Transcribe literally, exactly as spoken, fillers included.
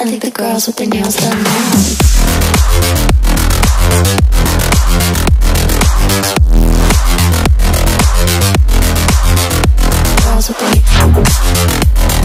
I think the girls with their nails done now.